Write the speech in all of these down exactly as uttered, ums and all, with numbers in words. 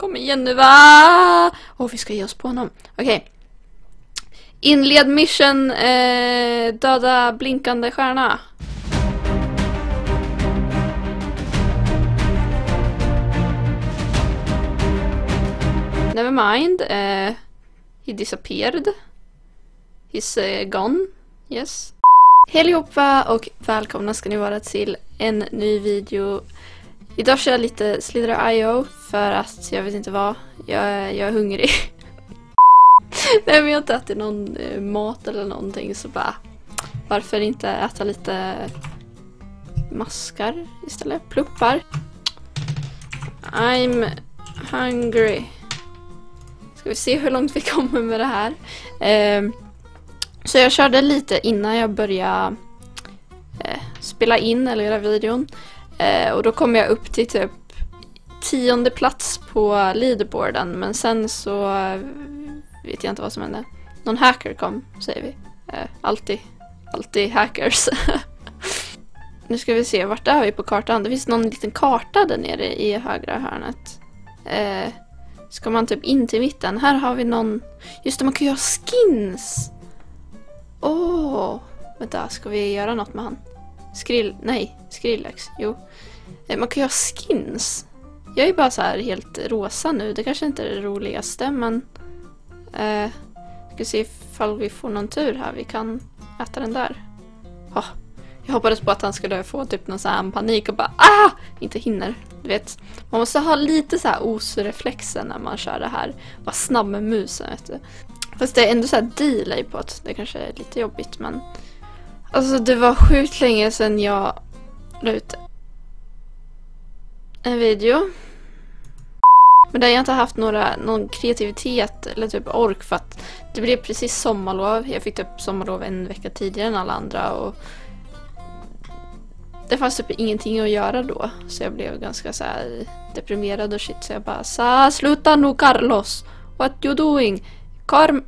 Kom igen nu, va? Åh, oh, vi ska ge oss på honom. Okej. Okay. Inled mission, eh, döda blinkande stjärna. Never mind. Uh, he disappeared. He's uh, gone. Yes. Hej allihopa och välkomna ska ni vara till en ny video. Idag kör jag lite Slither I O för att jag vet inte vad. Jag, jag är hungrig. Nej, men jag har inte ätit någon eh, mat eller någonting, så bara varför inte äta lite maskar istället? Pluppar. I'm hungry. Ska vi se hur långt vi kommer med det här. Eh, så jag körde lite innan jag började eh, spela in eller göra videon. Eh, och då kom jag upp till typ tionde plats på leaderboarden. Men sen så eh, vet jag inte vad som hände. Någon hacker kom, säger vi. Eh, alltid, alltid hackers. Nu ska vi se, vart är vi på kartan? Det finns någon liten karta där nere i högra hörnet. Eh, ska man typ in till mitten? Här har vi någon... Just det, man kan göra skins! Åh! Oh, vänta, ska vi göra något med han? Skrill... Nej, Skrillex. Jo. Eh, man kan göra skins. Jag är bara så här helt rosa nu. Det kanske inte är det roligaste, men... Eh, ska se ifall vi får någon tur här. Vi kan äta den där. Oh, jag hoppades på att han skulle få typ någon sån här panik och bara ah! Inte hinner. Du vet, man måste ha lite så här osreflexer när man kör det här. Vara snabb med musen, vet du. Fast det är ändå så här delay på att det kanske är lite jobbigt, men alltså det var sjukt länge sedan jag la ut en video. Men där jag inte haft några, någon kreativitet eller typ ork, för att det blev precis sommarlov. Jag fick typ sommarlov en vecka tidigare än alla andra och det fanns typ ingenting att göra då. Så jag blev ganska så här deprimerad och shit. Så jag bara, så sluta nu Carlos. What you doing? Carm...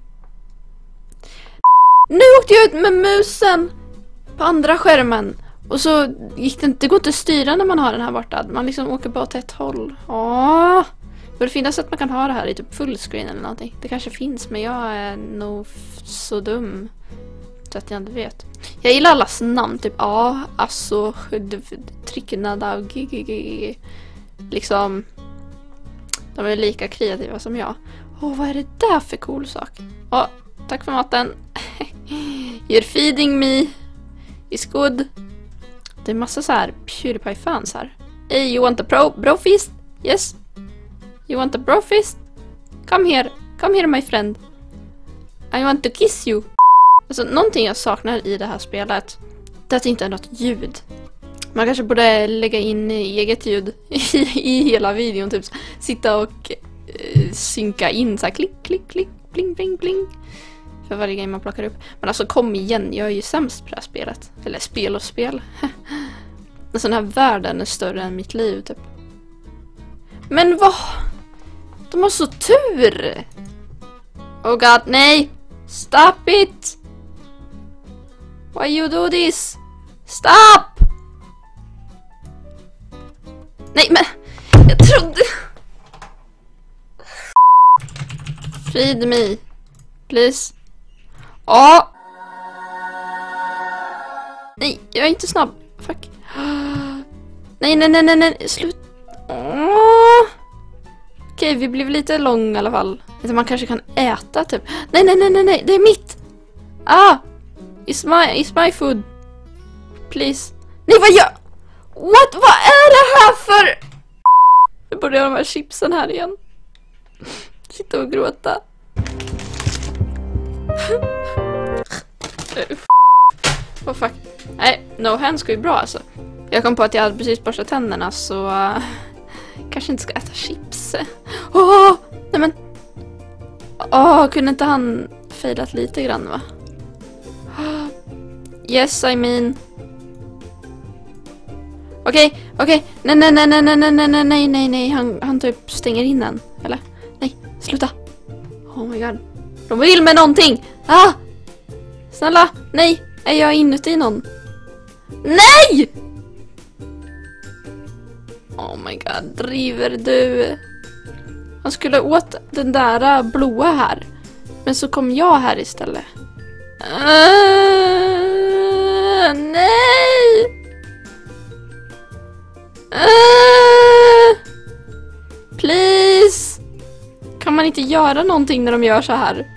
Nu åkte jag ut med musen på andra skärmen. Och så gick det inte, det går inte att styra när man har den här borta. Man liksom åker bara åt ett håll. Åh! Det finns att man kan ha det här i typ fullscreen eller någonting. Det kanske finns, men jag är nog så dum så att jag inte vet. Jag gillar allas namn, typ A, alltså, Tricknada och G G G. Liksom, de är lika kreativa som jag. Åh, vad är det där för cool sak? Åh, tack för maten. You're feeding me. It's good. Det är massa så här PewDiePie-fans här. Hey, you want a pro bro feast? Yes. You want a bro fist? Come here. Come here, my friend. I want to kiss you. Alltså, någonting jag saknar i det här spelet, det är att det inte är något ljud. Man kanske borde lägga in eget ljud i, i hela videon. Typ sitta och eh, synka in så här klick, klick, klick, bling, bling, bling. För varje gång man plockar upp. Men alltså, kom igen. Jag är ju sämst på det här spelet. Eller spel och spel. Alltså, den här världen är större än mitt liv, typ. Men vad? De har så tur! Oh god, nej! Stop it! Why you do this? Stop! Nej, men... Jag trodde... Feed me. Please. Åh! Oh. Nej, jag är inte snabb. Fuck. Nej, nej, nej, nej, nej. Slut. Åh. Okej, vi blev lite lång i alla fall. Man kanske kan äta typ. Nej, nej, nej, nej, nej. Det är mitt. Ah! It's my, it's my food. Please. Nej, vad gör... What? Vad är det här för... Nu borde jag ha de här chipsen här igen. Sitta och gråta. Vad oh, fuck. Nej, no hands går ju bra alltså. Jag kom på att jag hade precis borstat tänderna, så uh, kanske inte ska äta chips. Åh, oh, nej men. Åh, oh, kunde inte han fejlat lite grann, va? Oh, yes, I mean. Okej, okay, okej. Okay. Nej, nej, nej, nej, nej, nej, nej, nej, nej, nej. Han, han typ stänger in den, eller? Nej, sluta. Oh my god. De vill med någonting. Ah! Snälla, nej. Är jag inuti någon? Nej! Oh my god, driver du? Han skulle åt den där blåa här. Men så kom jag här istället. Uh, nej! Uh, please! Kan man inte göra någonting när de gör så här?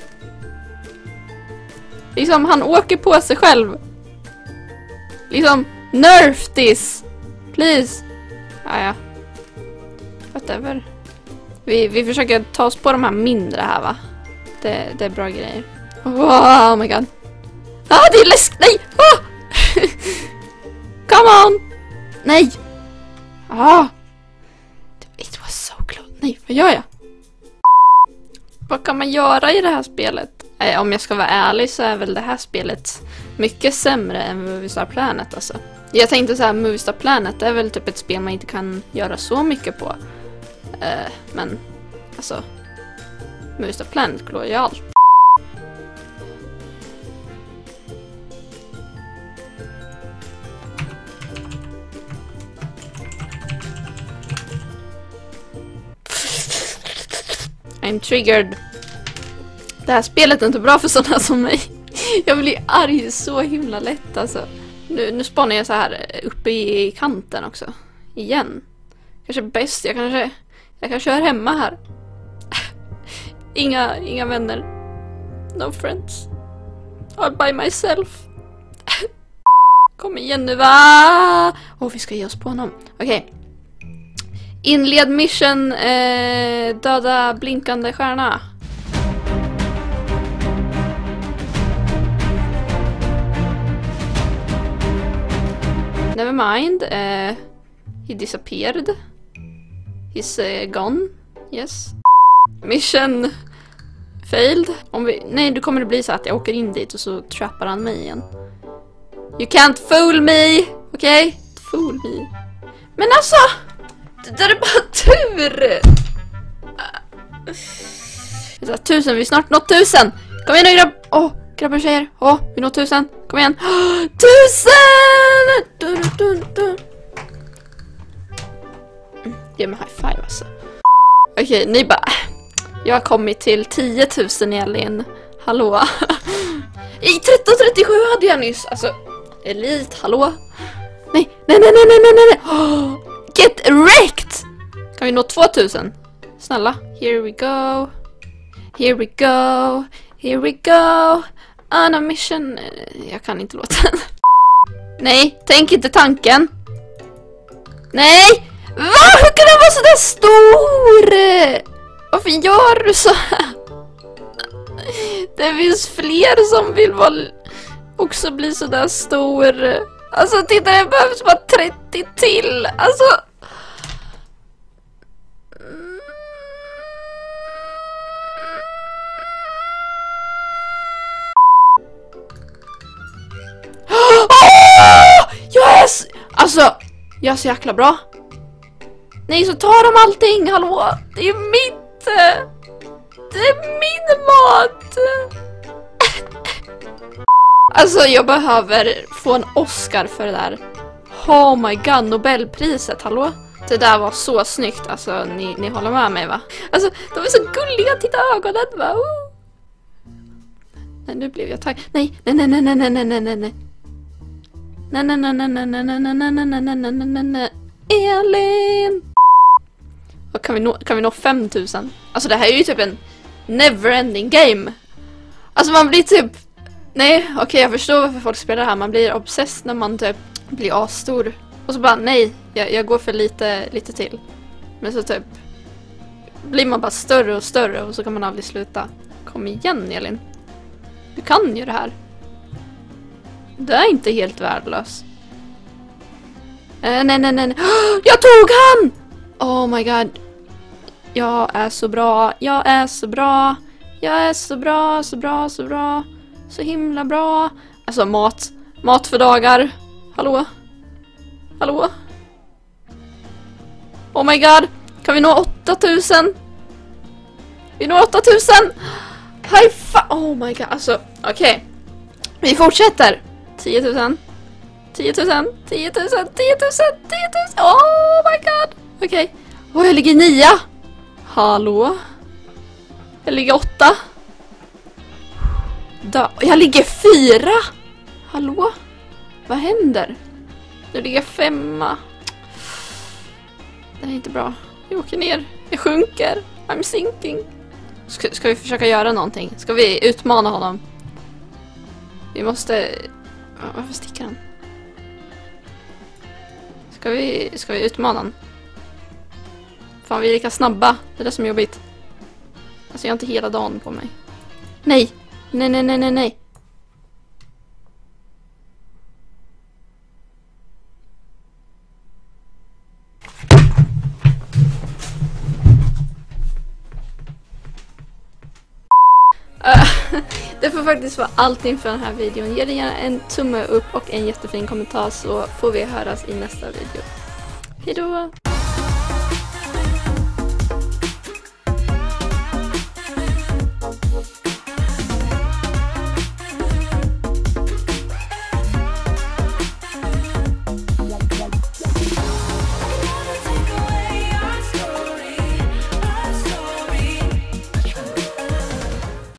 Liksom, han åker på sig själv. Liksom, nerf this! Please! Ja, ja. Whatever. Vi, vi försöker ta oss på de här mindre här, va? Det, det är bra grejer. Oh my god. Ah, det är läsk! Nej! Ah! Come on! Nej! Ah! It was so close. Nej, vad gör jag? Vad kan man göra i det här spelet? Eh, om jag ska vara ärlig så är väl det här spelet mycket sämre än Movistar Planet, alltså. Jag tänkte så här, Movistar Planet är väl typ ett spel man inte kan göra så mycket på. Eh, men, alltså, Movistar Planet går ju allt. I'm triggered. Det här spelet är inte bra för sådana som mig. Jag blir arg så himla lätt, alltså. Nu, nu spanar jag så här uppe i kanten också. Igen. Kanske bäst. Jag kanske jag kanske är hemma här. Inga, inga vänner. No friends. All by myself. Kom igen nu, va? Åh, oh, vi ska ge oss på honom. Okej. Okay. Inled mission, eh, döda blinkande stjärna. Never mind. Uh, he disappeared. He's uh, gone. Yes. Mission failed. Om vi, nej, då kommer det bli så att jag åker in dit och så trappar han mig igen. You can't fool me. Okej? Okay? Fool me. Men alltså, det där är bara tur. Uh, tusen, vi är snart nått tusen. Kom igen nu, grabb. Åh, oh, grabbar och tjejer. Åh, oh, vi når tusen. Kom igen. Oh, tusen! Dun, dun, dun. Mm, ge mig high five, alltså. Okej, okay, ni bara... Jag har kommit till tio tusen, Elin. Hallå? I tretton trettiosju hade jag nyss. Alltså, elit, hallå? Nej, nej, nej, nej, nej, nej, nej. Oh, get wrecked! Kan vi nå tvåtusen? Snälla. Here we go. Here we go. Here we go. On a mission. Jag kan inte låta den. Nej, tänk inte tanken. Nej! Va? Hur kan den vara så där stor? Varför gör du så här? Det finns fler som vill vara också bli så där stor. Alltså titta, det behövs bara trettio till. Alltså... Jag är så, alltså, jag är så jäkla bra. Nej, så tar de allting, hallå. Det är mitt. Det är min mat. Alltså, jag behöver få en Oscar för det där. Oh my god, Nobelpriset, hallå. Det där var så snyggt, alltså, ni, ni håller med mig, va? Alltså, de är så gulliga, titta ögonen, va? Oh. Nej, nu blev jag taggad. Nej, nej, nej, nej, nej, nej, nej, nej, nej. Nej, nej, nej, nej, nej, nej, nej, nej, nej, nej, nej, nej, nej, nej, Elin! Och kan vi nå, kan vi nå fem tusen? Alltså det här är ju typ en never-ending game. Alltså man blir typ... Nej, okej, okay, jag förstår varför folk spelar det här. Man blir obsessed när man typ blir asstor. Och så bara, nej, jag, jag går för lite, lite till. Men så typ blir man bara större och större och så kan man aldrig sluta. Kom igen, Elin. Du kan ju det här. Det är inte helt värdelös. Eh, nej, nej, nej. Oh, jag tog han! Oh my god. Jag är så bra. Jag är så bra. Jag är så bra, så bra, så bra. Så himla bra. Alltså mat. Mat för dagar. Hallå? Hallå? Oh my god. Kan vi nå åtta tusen? Vi når åtta tusen. High five. Oh my god. Alltså, okej. Okay. Vi fortsätter. tio tusen. tio tusen. tio tusen. tio tusen. tio tusen. Oh my god. Okej. Okay. Och jag ligger nia. Hallå? Jag ligger åtta. Dö. Jag ligger fyra. Hallå? Vad händer? Nu ligger jag femma. Det är inte bra. Jag åker ner. Jag sjunker. I'm sinking. Ska, ska vi försöka göra någonting? Ska vi utmana honom? Vi måste... Varför sticker han? Ska vi, ska vi utmana honom? Fan, vi är lika snabba. Det är det som är jobbigt. Alltså, jag har inte hela dagen på mig. Nej! Nej, nej, nej, nej, nej. Det får faktiskt vara allt inför den här videon. Ge dig gärna en tumme upp och en jättefin kommentar så får vi höras i nästa video. Hejdå!